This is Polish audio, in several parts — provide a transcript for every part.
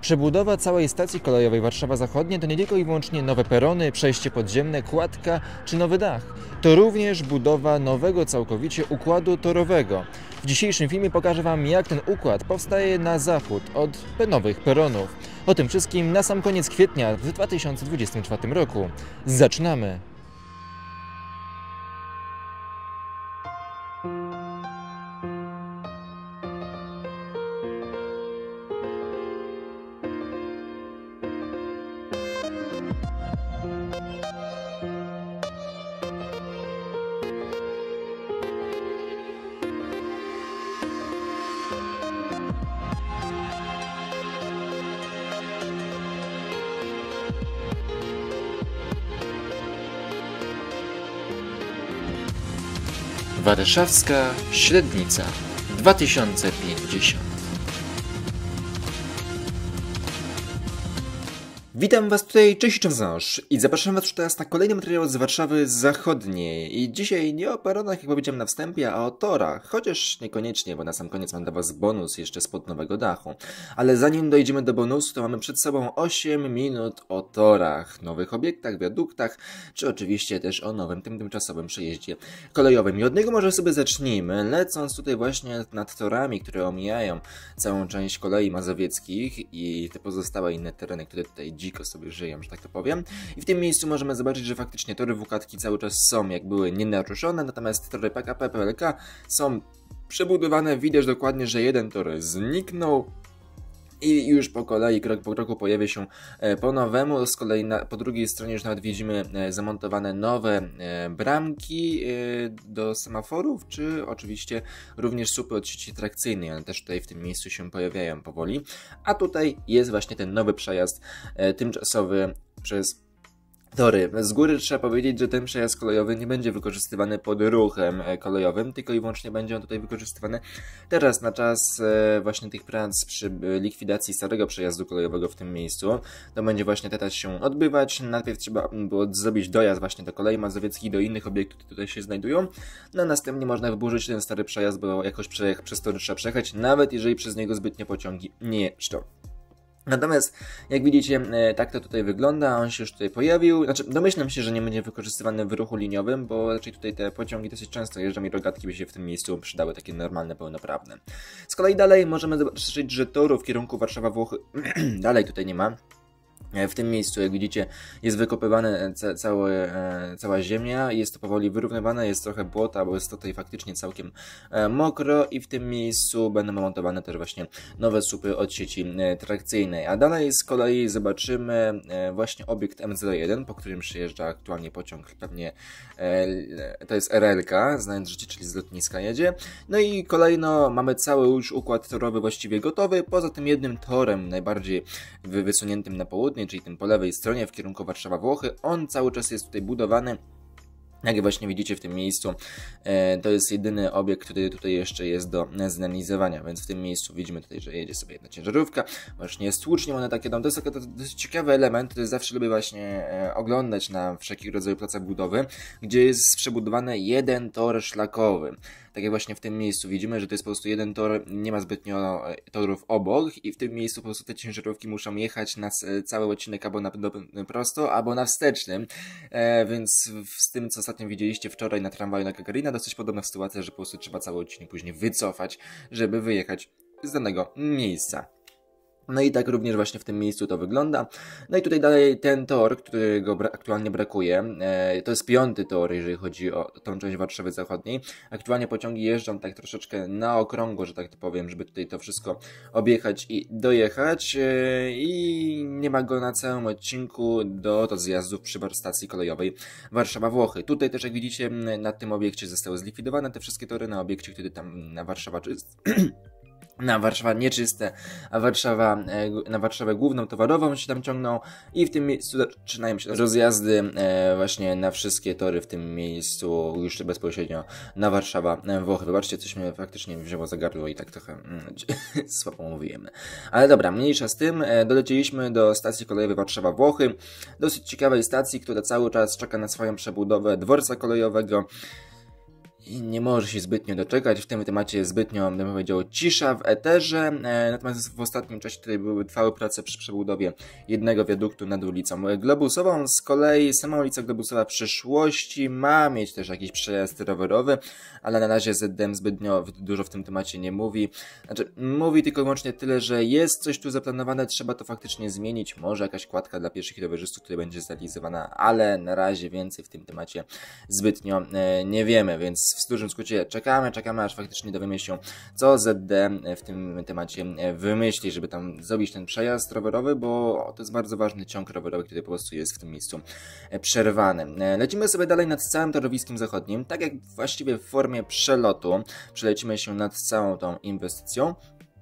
Przebudowa całej stacji kolejowej Warszawa Zachodnia to nie tylko i wyłącznie nowe perony, przejście podziemne, kładka czy nowy dach. To również budowa nowego całkowicie układu torowego. W dzisiejszym filmie pokażę Wam, jak ten układ powstaje na zachód od nowych peronów. O tym wszystkim na sam koniec kwietnia w 2024 roku. Zaczynamy! Warszawska Średnica 2050. Witam Was tutaj, cześć Czemzosz i zapraszam Was już teraz na kolejny materiał z Warszawy Zachodniej. I dzisiaj nie o peronach, jak powiedziałem na wstępie, a o torach, chociaż niekoniecznie, bo na sam koniec mam dla Was bonus jeszcze spod nowego dachu. Ale zanim dojdziemy do bonusu, to mamy przed sobą 8 minut o torach, nowych obiektach, wiaduktach, czy oczywiście też o nowym, tymczasowym przejeździe kolejowym. I od niego może sobie zacznijmy, lecąc tutaj właśnie nad torami, które omijają całą część kolei mazowieckich i te pozostałe inne tereny, które tutaj dziko sobie żyją, że tak to powiem. I w tym miejscu możemy zobaczyć, że faktycznie tory WKTki cały czas są, jak były, nienaruszone, natomiast tory PKP, PLK są przebudowane. Widać dokładnie, że jeden tor zniknął i już po kolei, krok po kroku pojawia się po nowemu. Z kolei po drugiej stronie już nawet widzimy zamontowane nowe bramki do semaforów, czy oczywiście również słupy od sieci trakcyjnej. One też tutaj w tym miejscu się pojawiają powoli. A tutaj jest właśnie ten nowy przejazd tymczasowy przez tory. Z góry trzeba powiedzieć, że ten przejazd kolejowy nie będzie wykorzystywany pod ruchem kolejowym, tylko i wyłącznie będzie on tutaj wykorzystywany teraz na czas właśnie tych prac przy likwidacji starego przejazdu kolejowego w tym miejscu. To będzie właśnie teraz się odbywać. Najpierw trzeba było zrobić dojazd właśnie do kolei mazowieckich, do innych obiektów, które tutaj się znajdują. No a następnie można wyburzyć ten stary przejazd, bo jakoś przez tory trzeba przejechać, nawet jeżeli przez niego zbytnio pociągi nie jeżdżą. Natomiast, jak widzicie, tak to tutaj wygląda, on się już tutaj pojawił, znaczy domyślam się, że nie będzie wykorzystywany w ruchu liniowym, bo raczej tutaj te pociągi dosyć często jeżdżą i rogatki by się w tym miejscu przydały, takie normalne, pełnoprawne. Z kolei dalej możemy zobaczyć, że toru w kierunku Warszawa-Włochy dalej tutaj nie ma. W tym miejscu, jak widzicie, jest wykopywana cała ziemia, jest to powoli wyrównywane, jest trochę błota, bo jest tutaj faktycznie całkiem mokro i w tym miejscu będą montowane też właśnie nowe słupy od sieci trakcyjnej. A dalej z kolei zobaczymy właśnie obiekt M01, po którym przyjeżdża aktualnie pociąg, pewnie to jest RL-ka, znając życie, czyli z lotniska jedzie. No i kolejno mamy cały już układ torowy właściwie gotowy, poza tym jednym torem najbardziej wysuniętym na południe, czyli tym po lewej stronie w kierunku Warszawa-Włochy. On cały czas jest tutaj budowany. Jak właśnie widzicie w tym miejscu, to jest jedyny obiekt, który tutaj jeszcze jest do zanalizowania, więc w tym miejscu widzimy tutaj, że jedzie sobie jedna ciężarówka, właśnie jest tłuczniem, one takie tam, to jest taki dosyć ciekawy element, który zawsze lubię właśnie oglądać na wszelkiego rodzaju placach budowy, gdzie jest przebudowany jeden tor szlakowy. Tak jak właśnie w tym miejscu widzimy, że to jest po prostu jeden tor, nie ma zbytnio torów obok i w tym miejscu po prostu te ciężarówki muszą jechać na cały odcinek albo na prosto, albo na wstecznym, więc z tym, co ostatnio widzieliście wczoraj na tramwaju na Gagarina, dosyć podobna sytuacja, że po prostu trzeba cały odcinek później wycofać, żeby wyjechać z danego miejsca. No i tak również właśnie w tym miejscu to wygląda. No i tutaj dalej ten tor, którego aktualnie brakuje, to jest 5. tor, jeżeli chodzi o tą część Warszawy Zachodniej. Aktualnie pociągi jeżdżą tak troszeczkę na okrągło, że tak to powiem, żeby tutaj to wszystko objechać i dojechać. I nie ma go na całym odcinku do zjazdów przy stacji kolejowej Warszawa-Włochy. Tutaj też, jak widzicie, na tym obiekcie zostały zlikwidowane te wszystkie tory, na obiekcie, który tam na Warszawa nieczyste, a na Warszawę główną towarową się tam ciągną i w tym miejscu zaczynają się rozjazdy właśnie na wszystkie tory w tym miejscu już bezpośrednio na Warszawa-Włochy. Wybaczcie, coś mnie faktycznie wzięło za gardło i tak trochę słabo mówimy. Ale dobra, mniejsza z tym, dolecieliśmy do stacji kolejowej Warszawa-Włochy, dosyć ciekawej stacji, która cały czas czeka na swoją przebudowę dworca kolejowego. i nie może się zbytnio doczekać. W tym temacie zbytnio, bym powiedział, cisza w eterze, natomiast w ostatnim czasie tutaj trwały prace przy przebudowie jednego wiaduktu nad ulicą Globusową. Z kolei sama ulica Globusowa w przyszłości ma mieć też jakiś przejazd rowerowy, ale na razie ZDM zbytnio dużo w tym temacie nie mówi. Znaczy, mówi tylko i wyłącznie tyle, że jest coś tu zaplanowane, trzeba to faktycznie zmienić. Może jakaś kładka dla pieszych rowerzystów, która będzie zrealizowana, ale na razie więcej w tym temacie zbytnio nie wiemy, więc w dużym skrócie czekamy, aż faktycznie dowiemy się, co ZD w tym temacie wymyśli, żeby tam zrobić ten przejazd rowerowy, bo to jest bardzo ważny ciąg rowerowy, który po prostu jest w tym miejscu przerwany. Lecimy sobie dalej nad całym torowiskiem zachodnim, tak jak właściwie w formie przelotu, przelecimy się nad całą tą inwestycją.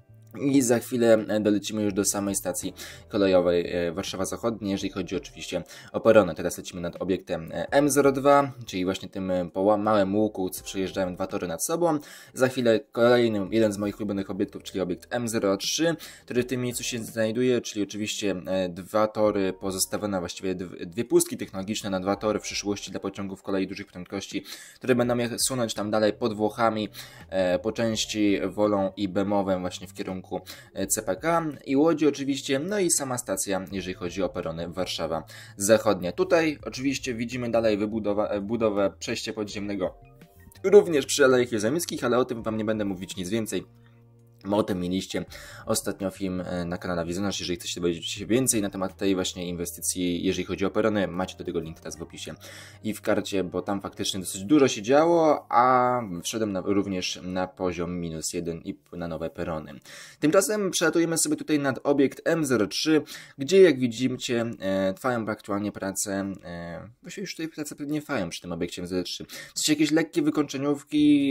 I za chwilę dolecimy już do samej stacji kolejowej Warszawa Zachodnia, jeżeli chodzi oczywiście o perony. Teraz lecimy nad obiektem M02, czyli właśnie tym po małym łuku, co przejeżdżają dwa tory nad sobą. Za chwilę kolejny, jeden z moich ulubionych obiektów, czyli obiekt M03, który w tym miejscu się znajduje, czyli oczywiście dwa tory pozostawione, właściwie dwie pustki technologiczne na dwa tory w przyszłości dla pociągów kolei dużych prędkości, które będą je sunąć tam dalej pod Włochami, po części Wolą i Bemowem właśnie w kierunku CPK i Łodzi oczywiście, no i sama stacja, jeżeli chodzi o perony Warszawa Zachodnia. Tutaj oczywiście widzimy dalej budowę przejścia podziemnego również przy Alejach Jeziemickich, ale o tym wam nie będę mówić nic więcej. O tym mieliście ostatnio film na kanale Wizjonerz. Jeżeli chcecie dowiedzieć się więcej na temat tej właśnie inwestycji, jeżeli chodzi o perony, macie do tego link teraz w opisie i w karcie, bo tam faktycznie dosyć dużo się działo, a wszedłem również na poziom -1 i na nowe perony. Tymczasem przelatujemy sobie tutaj nad obiekt M03, gdzie jak widzicie trwają aktualnie prace, właściwie już tutaj prace nie trwają przy tym obiekcie M03. Coś jakieś lekkie wykończeniówki,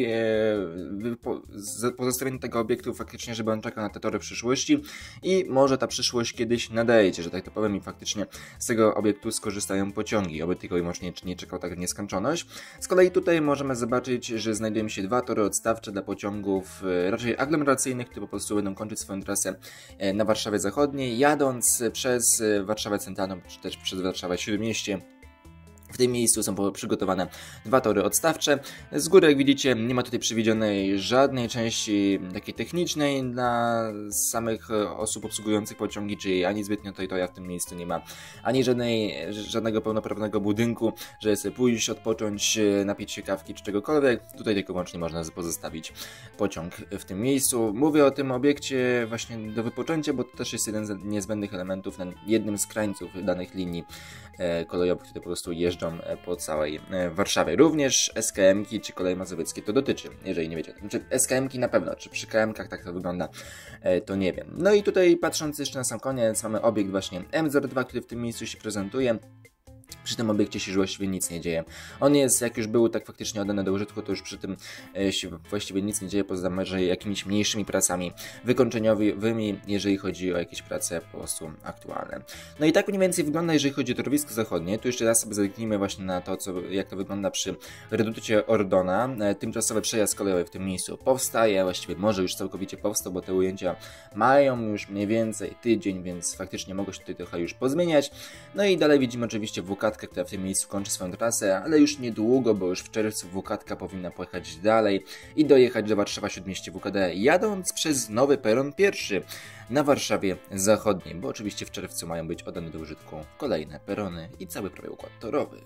pozostawienie tego obiektu faktycznie, żeby on czekał na te tory przyszłości i może ta przyszłość kiedyś nadejdzie, że tak to powiem i faktycznie z tego obiektu skorzystają pociągi, oby tylko i wyłącznie nie czekał tak w nieskończoność. Z kolei tutaj możemy zobaczyć, że znajdują się dwa tory odstawcze dla pociągów raczej aglomeracyjnych, które po prostu będą kończyć swoją trasę na Warszawie Zachodniej, jadąc przez Warszawę Centralną, czy też przez Warszawę Śródmieście. W tym miejscu są przygotowane dwa tory odstawcze. Z góry, jak widzicie, nie ma tutaj przewidzianej żadnej części takiej technicznej dla samych osób obsługujących pociągi, czyli ani zbytnio tutaj w tym miejscu nie ma ani żadnego pełnoprawnego budynku, żeby sobie pójść, odpocząć, napić się kawki czy czegokolwiek. Tutaj tylko wyłącznie można pozostawić pociąg w tym miejscu. Mówię o tym obiekcie właśnie do wypoczęcia, bo to też jest jeden z niezbędnych elementów na jednym z krańców danych linii kolejowych, które po prostu jeżdżą po całej Warszawie. Również SKM-ki czy Koleje Mazowieckie to dotyczy, jeżeli nie wiecie. Znaczy SKM-ki na pewno, czy przy KM-kach tak to wygląda, to nie wiem. No i tutaj patrząc jeszcze na sam koniec, mamy obiekt właśnie M02, który w tym miejscu się prezentuje. Przy tym obiekcie się właściwie nic nie dzieje. On jest, jak już był tak faktycznie oddany do użytku, to już przy tym się właściwie nic nie dzieje, poza może jakimiś mniejszymi pracami wykończeniowymi, jeżeli chodzi o jakieś prace po prostu aktualne. No i tak mniej więcej wygląda, jeżeli chodzi o torowisko zachodnie. Tu jeszcze raz sobie zerknijmy właśnie na to, jak to wygląda przy redukcie Ordona. Tymczasowy przejazd kolejowy w tym miejscu powstaje, właściwie może już całkowicie powstał, bo te ujęcia mają już mniej więcej tydzień, więc faktycznie mogą się tutaj trochę już pozmieniać. No i dalej widzimy oczywiście WK, która w tym miejscu kończy swoją trasę, ale już niedługo, bo już w czerwcu WK powinna pojechać dalej i dojechać do Warszawa Śródmieście WKD, jadąc przez nowy peron pierwszy na Warszawie Zachodniej, bo oczywiście w czerwcu mają być oddane do użytku kolejne perony i cały prawie układ torowy.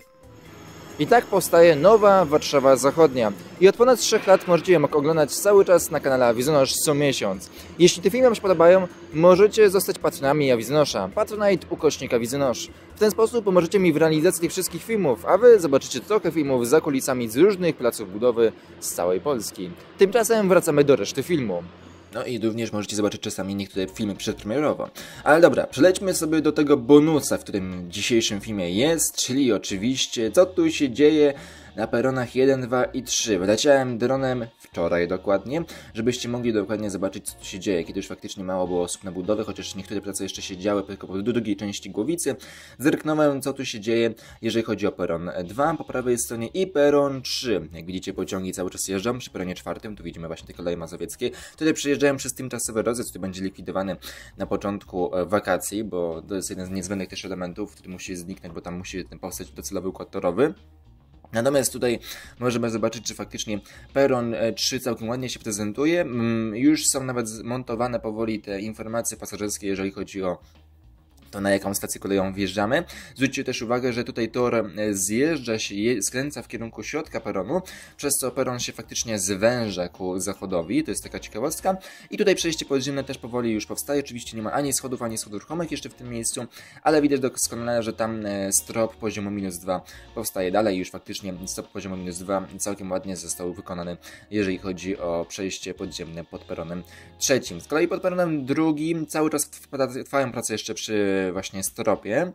I tak powstaje nowa Warszawa Zachodnia. I od ponad 3 lat możecie ją oglądać cały czas na kanale Wizjonerz co miesiąc. Jeśli te filmy Wam się podobają, możecie zostać patronami Wizjonosza. Patronite/Wizjonerz. W ten sposób pomożecie mi w realizacji tych wszystkich filmów, a Wy zobaczycie trochę filmów za kulisami z różnych placów budowy z całej Polski. Tymczasem wracamy do reszty filmu. No i również możecie zobaczyć czasami niektóre filmy przedpremierowo. Ale dobra, przelećmy sobie do tego bonusa, w którym w dzisiejszym filmie jest, czyli oczywiście co tu się dzieje na peronach 1, 2 i 3. Wyleciałem dronem wczoraj dokładnie, żebyście mogli dokładnie zobaczyć, co tu się dzieje, kiedy już faktycznie mało było osób na budowę, chociaż niektóre prace jeszcze się działy tylko po drugiej części Głowicy. Zerknąłem, co tu się dzieje, jeżeli chodzi o peron 2 po prawej stronie i peron 3. Jak widzicie, pociągi cały czas jeżdżą przy peronie 4, tu widzimy właśnie te Koleje Mazowieckie, które przyjeżdżają przez tymczasowy rozjazd, który będzie likwidowany na początku wakacji, bo to jest jeden z niezbędnych też elementów, który musi zniknąć, bo tam musi powstać docelowy układ torowy. Natomiast tutaj możemy zobaczyć, że faktycznie peron 3 całkiem ładnie się prezentuje. Już są nawet zmontowane powoli te informacje pasażerskie, jeżeli chodzi o to, na jaką stację kolejową wjeżdżamy. Zwróćcie też uwagę, że tutaj tor zjeżdża się, skręca w kierunku środka peronu, przez co peron się faktycznie zwęża ku zachodowi, to jest taka ciekawostka. I tutaj przejście podziemne też powoli już powstaje, oczywiście nie ma ani schodów ruchomych jeszcze w tym miejscu, ale widać doskonale, że tam strop poziomu -2 powstaje dalej, już faktycznie strop poziomu -2 całkiem ładnie został wykonany, jeżeli chodzi o przejście podziemne pod peronem 3. Z kolei pod peronem 2 cały czas trwają prace jeszcze przy właśnie stropie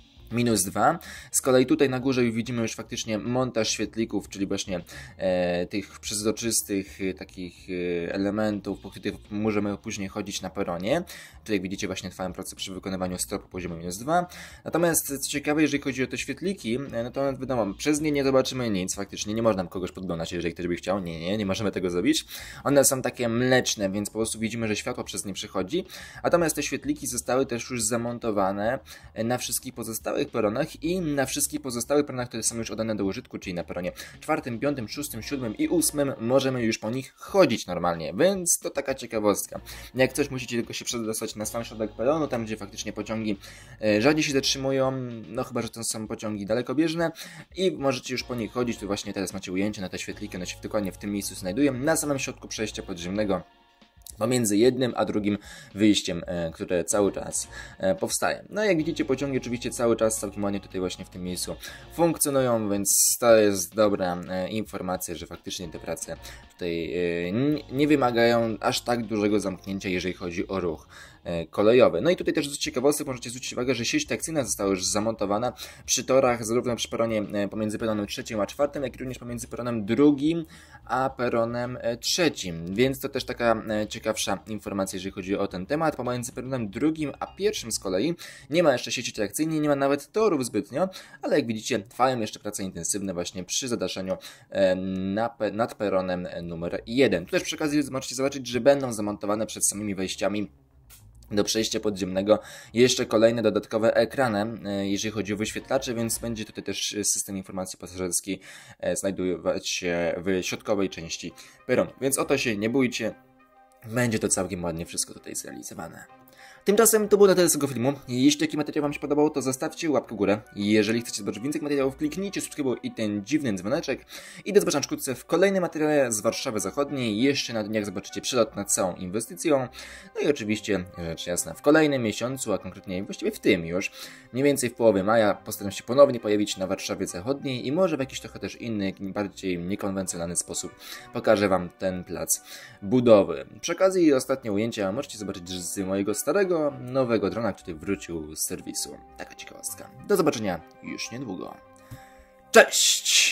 -2. Z kolei tutaj na górze widzimy już faktycznie montaż świetlików, czyli właśnie tych przezroczystych takich elementów, po których możemy później chodzić na peronie. Tutaj jak widzicie właśnie trwają prace przy wykonywaniu stropu poziomu -2. Natomiast co ciekawe, jeżeli chodzi o te świetliki, no to wiadomo, przez nie nie zobaczymy nic, faktycznie nie można kogoś podglądać, jeżeli ktoś by chciał. Nie możemy tego zrobić. One są takie mleczne, więc po prostu widzimy, że światło przez nie przechodzi. Natomiast te świetliki zostały też już zamontowane na wszystkich pozostałych peronach i na wszystkich pozostałych peronach, które są już oddane do użytku, czyli na peronie 4., 5., 6., 7. i 8. możemy już po nich chodzić normalnie, więc to taka ciekawostka. Jak coś musicie tylko się przedostać na sam środek peronu, tam gdzie faktycznie pociągi rzadziej się zatrzymują, no chyba że to są pociągi dalekobieżne i możecie już po nich chodzić. Tu właśnie teraz macie ujęcie na te świetliki, one się dokładnie w tym miejscu znajdują, na samym środku przejścia podziemnego, pomiędzy jednym a drugim wyjściem, które cały czas powstaje. No jak widzicie, pociągi oczywiście cały czas całkiem ładnie tutaj właśnie w tym miejscu funkcjonują, więc to jest dobra informacja, że faktycznie te prace tutaj nie wymagają aż tak dużego zamknięcia, jeżeli chodzi o ruch kolejowy. No i tutaj też z ciekawostek możecie zwrócić uwagę, że sieć trakcyjna została już zamontowana przy torach, zarówno przy peronie pomiędzy peronem 3. a 4., jak i również pomiędzy peronem 2. a peronem 3. Więc to też taka ciekawsza informacja, jeżeli chodzi o ten temat. Pomiędzy peronem 2. a 1. z kolei nie ma jeszcze sieci trakcyjnej, nie ma nawet torów zbytnio, ale jak widzicie, trwają jeszcze prace intensywne właśnie przy zadaszeniu nad peronem numer 1. Tu też przy okazji możecie zobaczyć, że będą zamontowane przed samymi wejściami do przejścia podziemnego jeszcze kolejne dodatkowe ekrany, jeżeli chodzi o wyświetlacze, więc będzie tutaj też system informacji pasażerskiej znajdować się w środkowej części peronu. Więc o to się nie bójcie, będzie to całkiem ładnie wszystko tutaj zrealizowane. Tymczasem to było na tyle z tego filmu. Jeśli taki materiał Wam się podobał, to zostawcie łapkę w górę. Jeżeli chcecie zobaczyć więcej materiałów, kliknijcie subskrybuj i ten dziwny dzwoneczek. I do zobaczenia wkrótce w kolejnym materiale z Warszawy Zachodniej. Jeszcze na dniach zobaczycie przelot nad całą inwestycją. No i oczywiście, rzecz jasna, w kolejnym miesiącu, a konkretnie właściwie w tym już, mniej więcej w połowie maja, postaram się ponownie pojawić na Warszawie Zachodniej i może w jakiś trochę też inny, bardziej niekonwencjonalny sposób pokażę Wam ten plac budowy. Przy okazji ostatnie ujęcia możecie zobaczyć z mojego starego, nowego drona, który wrócił z serwisu. Taka ciekawostka. Do zobaczenia już niedługo. Cześć!